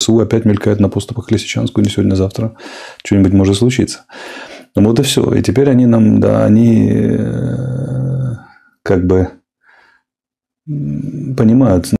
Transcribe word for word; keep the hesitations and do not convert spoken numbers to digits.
ВСУ опять мелькает на поступах к Лисичанску. Не сегодня-завтра что-нибудь может случиться. Вот и все. И теперь они нам, да, они как бы понимают